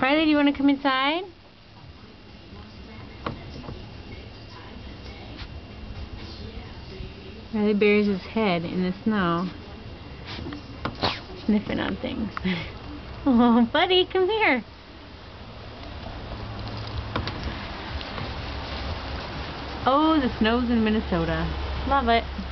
Riley, do you want to come inside? Riley buries his head in the snow, sniffing on things. Oh, buddy, come here. Oh, the snow's in Minnesota. Love it.